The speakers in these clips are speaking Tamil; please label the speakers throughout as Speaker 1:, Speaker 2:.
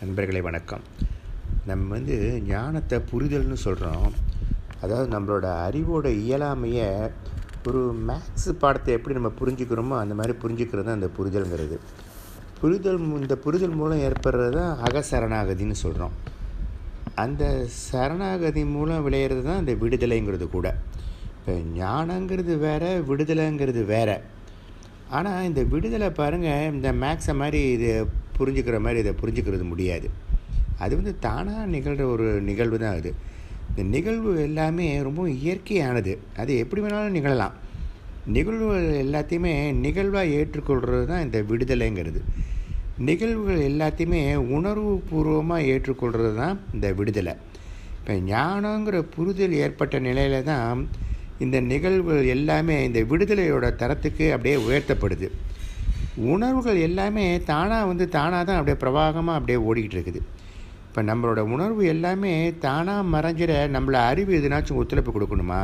Speaker 1: நண்பர்களே வணக்கம். நம்ம ஞானத்தை புரிதல்னு சொல்கிறோம். அதாவது நம்மளோட அறிவோட இயலாமையை ஒரு மேக்ஸ் பாடத்தை எப்படி நம்ம புரிஞ்சுக்கிறோமோ அந்த மாதிரி புரிஞ்சுக்கிறது தான் அந்த புரிதல்ங்கிறது. இந்த புரிதல் மூலம் ஏற்படுறது தான் அகசரணாகதின்னு சொல்கிறோம். அந்த சரணாகதி மூலம் விளையிறது தான் அந்த விடுதலைங்கிறது கூட. இப்போ ஞானங்கிறது வேறு, விடுதலைங்கிறது வேறு. ஆனால் இந்த விடுதலை பாருங்கள், இந்த மேக்ஸை மாதிரி இது புரிஞ்சுக்கிற மாதிரி இதை புரிஞ்சுக்கிறது முடியாது. அது தானாக நிகழ்கிற ஒரு நிகழ்வு தான் அது. இந்த நிகழ்வு எல்லாமே ரொம்ப இயற்கையானது. அது எப்படி வேணாலும் நிகழலாம். நிகழ்வுகள் எல்லாத்தையுமே நிகழ்வாக ஏற்றுக்கொள்கிறது தான் இந்த விடுதலைங்கிறது. நிகழ்வுகள் எல்லாத்தையுமே உணர்வு பூர்வமாக ஏற்றுக்கொள்கிறது தான் இந்த விடுதலை. இப்போ ஞானங்கிற புரிதல் ஏற்பட்ட நிலையில தான் இந்த நிகழ்வுகள் எல்லாமே இந்த விடுதலையோட தரத்துக்கு அப்படியே உயர்த்தப்படுது. உணர்வுகள் எல்லாமே தானாக தான் அப்படியே பிரவாகமாக அப்படியே ஓடிக்கிட்டு இருக்குது. இப்போ நம்மளோட உணர்வு எல்லாமே தானாக மறைஞ்சிட நம்மளை அறிவு எதுனாச்சும் ஒத்துழைப்பு கொடுக்கணுமா?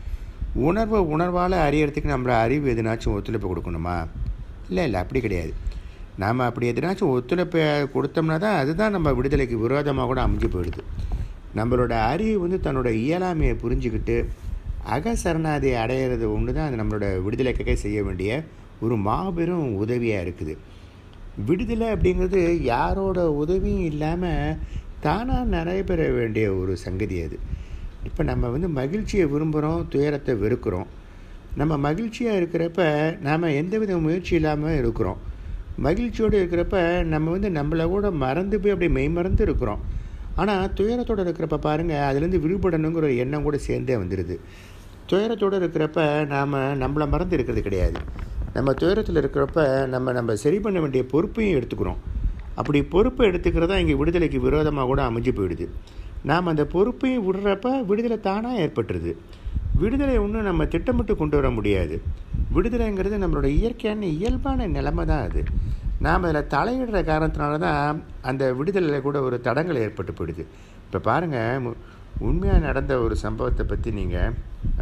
Speaker 1: உணர்வால் அறியறதுக்கு நம்மளை அறிவு எதுனாச்சும் ஒத்துழைப்பு கொடுக்கணுமா? இல்லை, அப்படி கிடையாது. நாம் அப்படி எதுனாச்சும் ஒத்துழைப்பை கொடுத்தோம்னா தான் அதுதான் நம்ம விடுதலைக்கு விரோதமாக கூட அமைஞ்சு போயிடுது. நம்மளோட அறிவு தன்னோட இயலாமையை புரிஞ்சுக்கிட்டு அகசரணாதி அடையிறது ஒன்று தான் அது நம்மளோட விடுதலைக்காக செய்ய வேண்டிய ஒரு மாபெரும் உதவியாக இருக்குது. விடுதலை அப்படிங்கிறது யாரோட உதவியும் இல்லாமல் தானாக நடைபெற வேண்டிய ஒரு சங்கதி அது. இப்போ நம்ம மகிழ்ச்சியை விரும்புகிறோம், துயரத்தை வெறுக்கிறோம். நம்ம மகிழ்ச்சியாக இருக்கிறப்ப நாம் எந்தவித முயற்சி இல்லாமல் இருக்கிறோம். மகிழ்ச்சியோடு இருக்கிறப்ப நம்ம நம்மளை கூட மறந்து போய் அப்படியே மெய்மறந்து இருக்கிறோம். ஆனால் துயரத்தோடு இருக்கிறப்ப பாருங்கள், அதுலேருந்து விடுபடணுங்கிற ஒரு எண்ணம் கூட சேர்ந்தே வந்துடுது. துயரத்தோடு இருக்கிறப்ப நாம் நம்மளை மறந்து இருக்கிறது கிடையாது. நம்ம துயரத்தில் இருக்கிறப்ப நம்ம சரி பண்ண வேண்டிய பொறுப்பையும் எடுத்துக்கிறோம். அப்படி பொறுப்பை எடுத்துக்கிறதா இங்கே விடுதலைக்கு விரோதமாக கூட அமைஞ்சு போயிடுது. நாம் அந்த பொறுப்பையும் விடுறப்ப விடுதலை தானாக ஏற்பட்டுருது. விடுதலை ஒன்றும் நம்ம திட்டமிட்டு கொண்டு வர முடியாது. விடுதலைங்கிறது நம்மளோட இயற்கையான இயல்பான நிலைமை தான் அது. நாம் அதில் தலையிடுற காரணத்தினால தான் அந்த விடுதலையில் கூட ஒரு தடங்கள் ஏற்பட்டு போயிடுது. இப்போ பாருங்கள், உண்மையாக நடந்த ஒரு சம்பவத்தை பற்றி நீங்கள்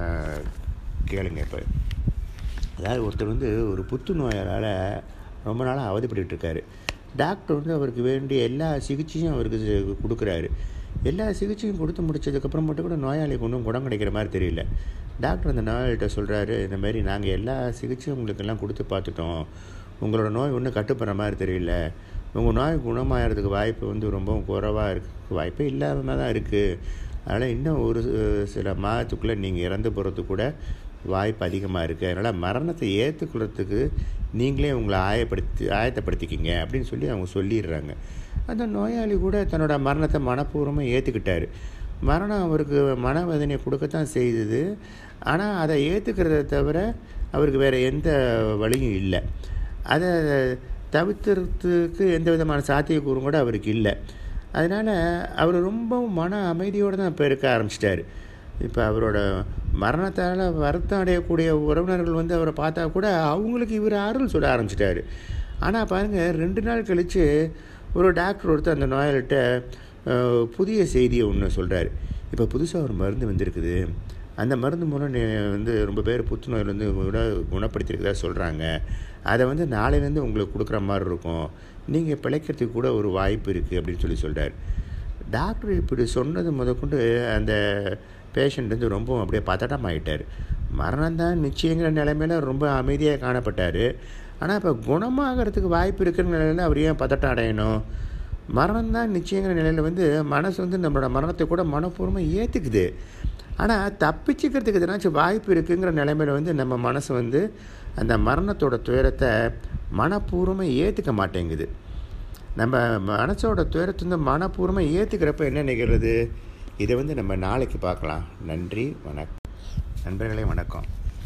Speaker 1: கேளுங்க. இப்போ அதாவது ஒருத்தர் ஒரு புற்றுநோயால் ரொம்ப நாளாக அவதிப்பட்டு இருக்காரு. டாக்டர் அவருக்கு வேண்டிய எல்லா சிகிச்சையும் அவருக்கு கொடுக்குறாரு. எல்லா சிகிச்சையும் கொடுத்து முடிச்சதுக்கப்புறம் மட்டும் கூட நோயாளிக்கு ஒன்றும் குணம் கிடைக்கிற மாதிரி தெரியல. டாக்டர் அந்த நோயாளிகிட்ட சொல்கிறாரு, இந்த மாதிரி நாங்கள் எல்லா சிகிச்சையும் உங்களுக்கெல்லாம் கொடுத்து பார்த்துட்டோம், உங்களோட நோய் ஒன்றும் கட்டுப்படுற மாதிரி தெரியல, உங்கள் நோய் குணமாகிறதுக்கு வாய்ப்பு ரொம்பவும் குறைவாக இருக்குது, வாய்ப்பே இல்லாமல் தான் இருக்குது. அதனால் இன்னும் ஒரு சில மாதத்துக்குள்ளே நீங்கள் இறந்து போகிறதுக்கு கூட வாய்ப்பு அதிகமாக இருக்குது. அதனால் மரணத்தை ஏற்றுக்கொள்கிறதுக்கு நீங்களே உங்களை ஆயத்தப்படுத்திக்கிங்க அப்படின்னு சொல்லி அவங்க சொல்லிடுறாங்க. அந்த நோயாளி கூட தன்னோட மரணத்தை மனப்பூர்வமாக ஏற்றுக்கிட்டார். மரணம் அவருக்கு மனவேதனையை கொடுக்கத்தான் செய்தது. ஆனால் அதை ஏற்றுக்கிறத தவிர அவருக்கு வேறு எந்த வழியும் இல்லை. அதை தவிர்த்துறதுக்கு எந்த விதமான சாத்தியக்கூறும் கூட அவருக்கு இல்லை. அதனால் அவர் ரொம்ப மன அமைதியோடு தான் இப்போ இருக்க ஆரம்பிச்சிட்டார். இப்போ அவரோட மரணத்தால் வருத்தம் அடையக்கூடிய உறவினர்கள் அவரை பார்த்தா கூட அவங்களுக்கு இவர் ஆறுதல் சொல்ல ஆரம்பிச்சிட்டாரு. ஆனால் பாருங்கள், 2 நாள் கழித்து ஒரு டாக்டர் ஒருத்தர் அந்த நோயாளிகிட்ட புதிய செய்தியை ஒன்று சொல்கிறார். இப்போ புதுசாக ஒரு மருந்து வந்திருக்குது, அந்த மருந்து மூலம் ரொம்ப பேர் புற்றுநோயிலேருந்து குணப்படுத்தியிருக்கதா சொல்கிறாங்க. அதை நாளையிலேருந்து உங்களுக்கு கொடுக்குற மாதிரி இருக்கும், நீங்கள் பிழைக்கிறதுக்கு கூட ஒரு வாய்ப்பு இருக்குது அப்படின்னு சொல்கிறார். டாக்டர் இப்படி சொன்னது முதற்கொண்டு அந்த பேஷண்ட் ரொம்ப அப்படியே பதட்டமாகிட்டார். மரணம்தான் நிச்சயங்கிற நிலைமையில் ரொம்ப அமைதியாக காணப்பட்டார். ஆனால் இப்போ குணமாகறதுக்கு வாய்ப்பு இருக்கிற நிலையில் அவர் ஏன் பதட்டம் அடையணும்? மரணம்தான் நிச்சயங்கிற நிலையில் மனசு நம்மளோட மரணத்தை கூட மனப்பூர்வமாக ஏற்றுக்குது. ஆனால் தப்பிச்சுக்கிறதுக்கு எதனாச்சும் வாய்ப்பு இருக்குங்கிற நிலைமையில் நம்ம மனசு அந்த மரணத்தோட துயரத்தை மனப்பூர்வமாக ஏற்றுக்க மாட்டேங்குது. நம்ம மனசோட துயரத்தை மனப்பூர்வமாக ஏற்றுக்கிறப்ப என்ன நிகழ்றது? இதை நம்ம நாளைக்கு பார்க்கலாம். நன்றி, வணக்கம். நண்பர்களே வணக்கம்.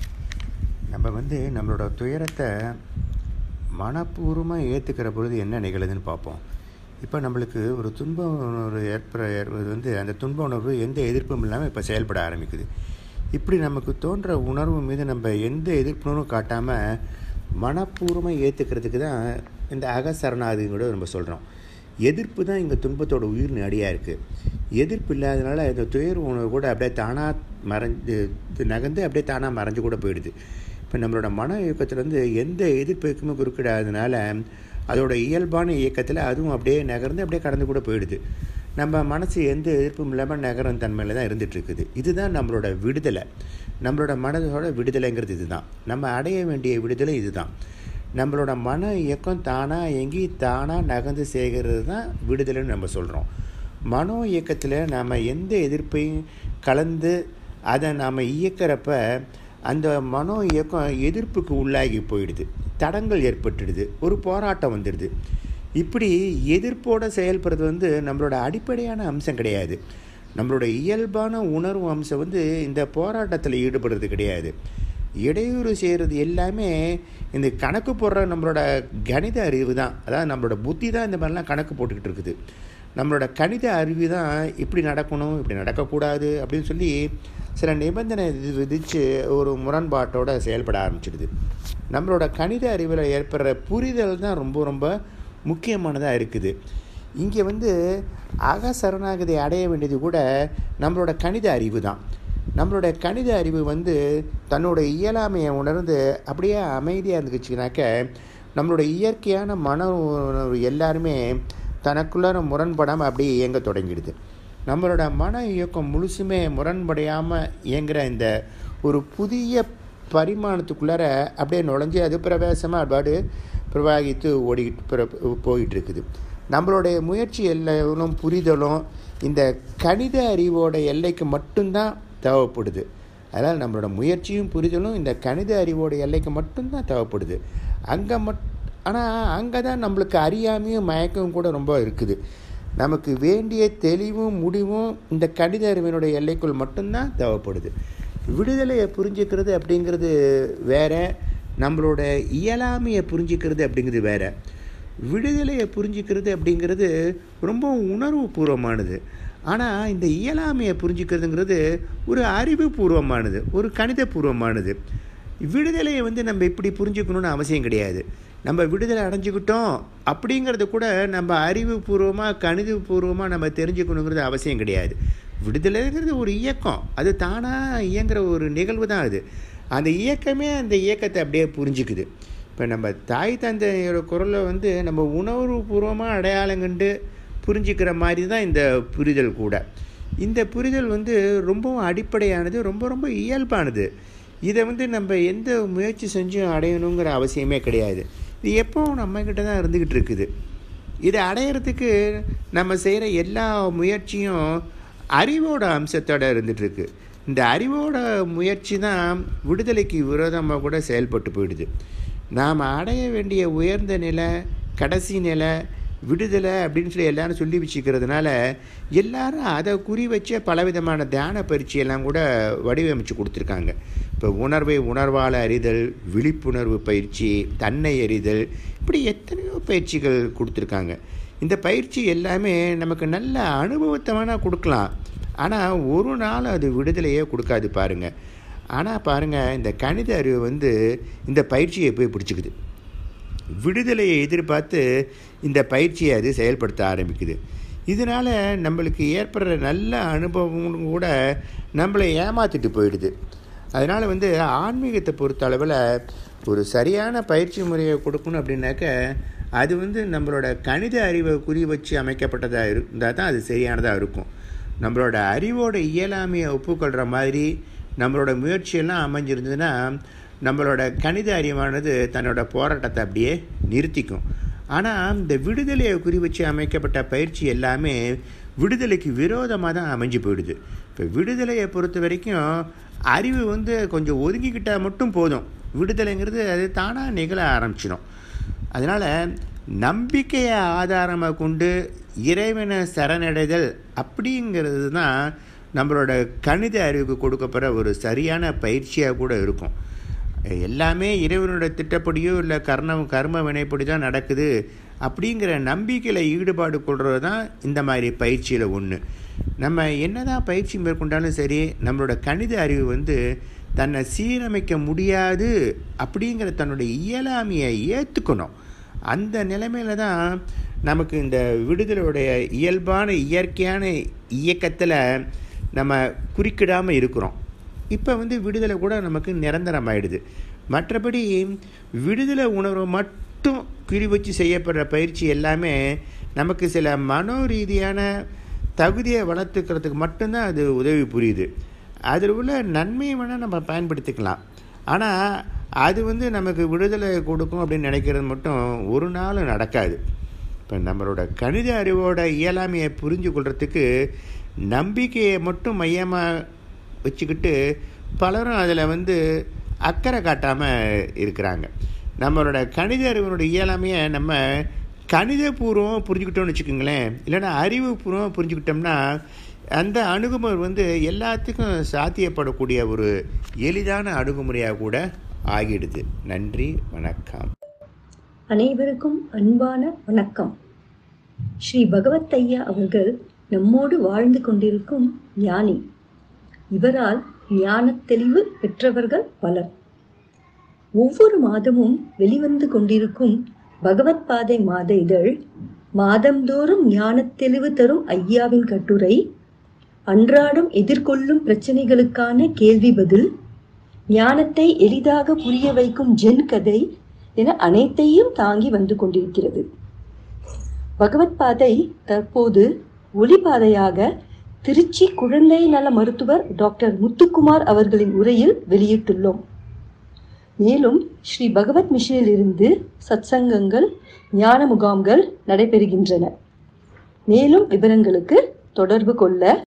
Speaker 1: நம்ம நம்மளோட துயரத்தை மனப்பூர்வமாக ஏற்றுக்கிற பொழுது என்ன நிகழுதுன்னு பார்ப்போம். இப்போ நம்மளுக்கு ஒரு துன்ப உணர்வு ஏற்படுறது அந்த துன்ப உணர்வு எந்த எதிர்ப்பும் இல்லாமல் இப்போ செயல்பட ஆரம்பிக்குது. இப்படி நமக்கு தோன்ற உணர்வு மீது நம்ம எந்த எதிர்ப்புணர்வும் காட்டாமல் மனப்பூர்வமாக ஏற்றுக்கிறதுக்கு தான் இந்த அகசரணாதியோட நம்ம சொல்கிறோம். எதிர்ப்பு தான் இங்கே துன்பத்தோட உயிர் நாடியாக இருக்குது. எதிர்ப்பு இல்லாதனால இந்த துயர் உணர்வு கூட அப்படியே தானாக நகர்ந்து அப்படியே தானாக மறைஞ்சு கூட போயிடுது. இப்போ நம்மளோட மன இயக்கத்தில் எந்த எதிர்ப்புக்குமே குறுக்கிடாதனால அதோட இயல்பான இயக்கத்தில் அதுவும் அப்படியே நகர்ந்து அப்படியே கடந்து கூட போயிடுது. நம்ம மனசு எந்த எதிர்ப்பும் இல்லாமல் நகரும் தன்மையில் தான் இருந்துகிட்ருக்குது. இதுதான் நம்மளோட விடுதலை. நம்மளோட மனதோட விடுதலைங்கிறது இதுதான். நம்ம அடைய வேண்டிய விடுதலை இதுதான். நம்மளோட மன இயக்கம் தானாக இயங்கி தானாக நகர்ந்து செய்கிறது தான் விடுதலைன்னு நம்ம சொல்கிறோம். மனோ இயக்கத்தில் நாம் எந்த எதிர்ப்பையும் கலந்து அதை நாம் இயக்கிறப்ப அந்த மனோ இயக்கம் எதிர்ப்புக்கு உள்ளாகி போயிடுது, தடங்கள் ஏற்பட்டுடுது, ஒரு போராட்டம் வந்துடுது. இப்படி எதிர்ப்போடு செயல்படுறது நம்மளோட அடிப்படையான அம்சம் கிடையாது. நம்மளோட இயல்பான உணர்வு அம்சம் இந்த போராட்டத்தில் ஈடுபடுறது கிடையாது. இடையூறு செய்கிறது எல்லாமே இந்த கணக்கு போடுற நம்மளோட கணித அறிவு தான். அதாவது நம்மளோட புத்தி தான் இந்த மாதிரிலாம் கணக்கு போட்டுக்கிட்டு இருக்குது. நம்மளோட கணித அறிவு தான் இப்படி நடக்கணும், இப்படி நடக்கக்கூடாது அப்படின்னு சொல்லி சில நிபந்தனை விதித்து ஒரு முரண்பாட்டோடு செயல்பட ஆரம்பிச்சிடுது. நம்மளோட கணித அறிவில் ஏற்படுற புரிதல் தான் ரொம்ப ரொம்ப முக்கியமானதாக இருக்குது. இங்கே அகசரணாகதி அடைய வேண்டியது கூட நம்மளோட கணித அறிவு தான். நம்மளோட கணித அறிவு தன்னோட இயலாமையை உணர்ந்து அப்படியே அமைதியாக இருந்துச்சுனாக்க நம்மளோட இயற்கையான மன உணர்வு எல்லாருமே தனக்குள்ளார முரண்படாமல் அப்படியே இயங்க தொடங்கிடுது. நம்மளோட மன இயக்கம் முழுசுமே முரண்படையாமல் இயங்குகிற இந்த ஒரு புதிய பரிமாணத்துக்குள்ளார அப்படியே நுழைஞ்சி அது பிரவேசமாக அப்பாடு பிரவாகித்து போயிட்டுருக்குது. நம்மளுடைய முயற்சி எல்லையும் புரிதலும் இந்த கணித அறிவோட எல்லைக்கு மட்டும்தான் தேவைப்படுது. அதனால் நம்மளோட முயற்சியும் புரிதலும் இந்த கணித அறிவோட எல்லைக்கு மட்டும்தான் தேவைப்படுது. ஆனால் அங்கே தான் நம்மளுக்கு அறியாமையும் மயக்கமும் கூட ரொம்ப இருக்குது. நமக்கு வேண்டிய தெளிவும் முடிவும் இந்த கணித அறிவினுடைய எல்லைக்குள் மட்டும்தான் தேவைப்படுது. விடுதலையை புரிஞ்சுக்கிறது அப்படிங்கிறது வேற, நம்மளோட இயலாமையை புரிஞ்சுக்கிறது அப்படிங்கிறது வேற. விடுதலையை புரிஞ்சுக்கிறது அப்படிங்கிறது ரொம்ப உணர்வு பூர்வமானது. ஆனால் இந்த இயலாமையை புரிஞ்சுக்கிறதுங்கிறது ஒரு அறிவுபூர்வமானது, ஒரு கணித பூர்வமானது. விடுதலையை நம்ம இப்படி புரிஞ்சுக்கணுன்னு அவசியம் கிடையாது. நம்ம விடுதலை அடைஞ்சிக்கிட்டோம் அப்படிங்கிறது கூட நம்ம அறிவுபூர்வமாக கணிதபூர்வமாக நம்ம தெரிஞ்சுக்கணுங்கிறது அவசியம் கிடையாது. விடுதலைங்கிறது ஒரு இயக்கம், அது தானாக இயங்குகிற ஒரு நிகழ்வு தான் அது. அந்த இயக்கமே அந்த இயக்கத்தை அப்படியே புரிஞ்சுக்குது. இப்போ நம்ம தாய் தந்தையோட குரலை நம்ம உணர்வுபூர்வமாக அடையாளம் கண்டு புரிஞ்சுக்கிற மாதிரி தான் இந்த புரிதல் கூட. இந்த புரிதல் ரொம்பவும் அடிப்படையானது, ரொம்ப ரொம்ப இயல்பானது. இதை நம்ம எந்த முயற்சி செஞ்சும் அடையணுங்கிற அவசியமே கிடையாது. இது எப்போவும் நம்மக்கிட்ட தான் இருந்துக்கிட்டு இருக்குது. இதை அடையிறதுக்கு நம்ம செய்கிற எல்லா முயற்சியும் அறிவோட அம்சத்தோடு இருந்துகிட்ருக்கு. இந்த அறிவோட முயற்சி தான் விடுதலைக்கு விரோதமாக கூட செயல்பட்டு போயிடுது. நாம் அடைய வேண்டிய உயர்ந்த நிலை, கடைசி நிலை, விடுதலை அப்படின்னு சொல்லி எல்லாரும் சொல்லி வச்சுக்கிறதுனால எல்லாரும் அதை குறி வச்ச பலவிதமான தியான பயிற்சியெல்லாம் கூட வடிவமைச்சு கொடுத்துருக்காங்க. இப்போ உணர்வை உணர்வால் அறிதல், விழிப்புணர்வு பயிற்சி, தன்னை அறிதல், இப்படி எத்தனையோ பயிற்சிகள் கொடுத்துருக்காங்க. இந்த பயிற்சி எல்லாமே நமக்கு நல்ல அனுபவத்தை வேணால் கொடுக்கலாம், ஆனால் ஒரு நாள் அது விடுதலையே கொடுக்காது பாருங்கள். ஆனால் பாருங்கள், இந்த கணித அறிவு இந்த பயிற்சியை போய் பிடிச்சிக்குது. விடுதலையை எதிர்பார்த்து இந்த பயிற்சியை அது செயல்படுத்த ஆரம்பிக்குது. இதனால் நம்மளுக்கு ஏற்படுற நல்ல அனுபவம் கூட நம்மளை ஏமாற்றிட்டு போயிடுது. அதனால் ஆன்மீகத்தை பொறுத்த அளவில் ஒரு சரியான பயிற்சி முறையை கொடுக்கணும் அப்படின்னாக்க அது நம்மளோட கணித அறிவை குறி வச்சு அமைக்கப்பட்டதாக இருந்தால் தான் அது சரியானதாக இருக்கும். நம்மளோட அறிவோட இயலாமையை ஒப்புக்கொள்கிற மாதிரி நம்மளோட முயற்சியெல்லாம் அமைஞ்சிருந்ததுன்னா நம்மளோட கணித அறிவானது தன்னோட போராட்டத்தை அப்படியே நிறுத்திக்கும். ஆனால் இந்த விடுதலையை குறி வச்சு அமைக்கப்பட்ட பயிற்சி எல்லாமே விடுதலைக்கு விரோதமாக தான் அமைஞ்சு போயிடுது. இப்போ விடுதலையை பொறுத்த வரைக்கும் அறிவு கொஞ்சம் ஒதுங்கிக்கிட்டால் மட்டும் போதும், விடுதலைங்கிறது அது தானாக நிகழ ஆரம்பிச்சிடும். அதனால் நம்பிக்கையை ஆதாரமாக கொண்டு இறைவனை சரணடைதல் அப்படிங்கிறது தான் நம்மளோட கணித அறிவுக்கு கொடுக்கப்படுற ஒரு சரியான பயிற்சியாக கூட இருக்கும். எல்லாமே இறைவனோட திட்டப்படியோ இல்லை கர்ம வினைப்படி தான் நடக்குது அப்படிங்கிற நம்பிக்கையில் ஈடுபாடு கொள்வது தான் இந்த மாதிரி பயிற்சியில் ஒன்று. நம்ம என்ன தான் பயிற்சி மேற்கொண்டாலும் சரி, நம்மளோட கணித அறிவு தன்னை சீரமைக்க முடியாது அப்படிங்கிற தன்னுடைய இயலாமையை ஏற்றுக்கணும். அந்த நிலைமையில் தான் நமக்கு இந்த விடுதலையுடைய இயல்பான இயற்கையான இயக்கத்தில் நம்ம குறுக்கிடாமல் இருக்கிறோம். இப்போ விடுதலை கூட நமக்கு நிரந்தரமாயிடுது. மற்றபடி விடுதலை உணர்வு மட்டும் குறி வச்சு செய்யப்படுற பயிற்சி எல்லாமே நமக்கு சில மனோ ரீதியான தகுதியை வளர்த்துக்கிறதுக்கு மட்டும்தான் அது உதவி புரியுது. அதில் உள்ள நன்மையை வேணால் நம்ம பயன்படுத்திக்கலாம். ஆனால் அது நமக்கு விடுதலை கொடுக்கும் அப்படின்னு நினைக்கிறது மட்டும் ஒரு நாள் நடக்காது. இப்போ நம்மளோட கணித அறிவோட இயலாமையை புரிஞ்சு கொள்றதுக்கு நம்பிக்கையை மட்டும் மையமாக வச்சுக்கிட்டு பலரும் அதில் அக்கறை காட்டாமல் இருக்கிறாங்க. நம்மளோட கணித அறிவனோட இயலாமையை நம்ம கணிதபூர்வமாக புரிஞ்சுக்கிட்டோம்னு வச்சுக்கோங்களேன், இல்லைன்னா அறிவுபூர்வமாக புரிஞ்சுக்கிட்டோம்னா அந்த அணுகுமுறை எல்லாத்துக்கும் சாத்தியப்படக்கூடிய ஒரு எளிதான அணுகுமுறையாக கூட ஆகிடுது. நன்றி, வணக்கம்.
Speaker 2: அனைவருக்கும் அன்பான வணக்கம். ஸ்ரீ பகவத் ஐயா அவர்கள் நம்மோடு வாழ்ந்து கொண்டிருக்கும் ஞானி. இவரால் ஞான தெளிவு பெற்றவர்கள் பலர். ஒவ்வொரு மாதமும் வெளிவந்து கொண்டிருக்கும் பகவத் பாதை மாத இதழ், மாதந்தோறும் ஞான தெளிவு தரும் ஐயாவின் கட்டுரை, அன்றாடம் எதிர்கொள்ளும் பிரச்சனைகளுக்கான கேள்வி பதில், ஞானத்தை எளிதாக புரிய வைக்கும் ஜென் கதை என அனைத்தையும் தாங்கி வந்து கொண்டிருக்கிறது. பகவத் பாதை தற்போது ஒளிபாதையாக திருச்சி குழந்தை நல மருத்துவர் டாக்டர் முத்துக்குமார் அவர்களின் உரையில் வெளியிட்டுள்ளோம். மேலும் ஸ்ரீ பகவத் மிஷனில் இருந்து சத்சங்கங்கள், ஞான முகாம்கள் நடைபெறுகின்றன. மேலும் விவரங்களுக்கு தொடர்பு கொள்ள